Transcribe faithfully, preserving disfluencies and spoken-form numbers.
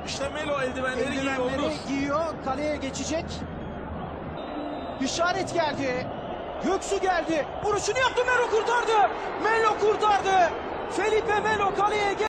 İşte Melo eldivenleri, eldivenleri giyiyor. giyiyor. Kaleye geçecek. İşaret geldi. Göksu geldi. Vuruşunu yaptı. Melo kurtardı. Melo kurtardı. Felipe Melo kaleye